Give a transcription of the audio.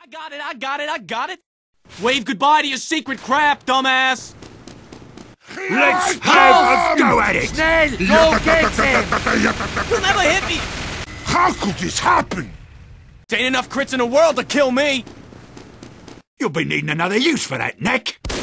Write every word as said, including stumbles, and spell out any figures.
I got it, I got it, I got it! Wave goodbye to your secret crap, dumbass! Let's have a go at it! Snell, go get him! You'll never hit me! How could this happen? There ain't enough crits in the world to kill me! You'll be needing another use for that, Neck.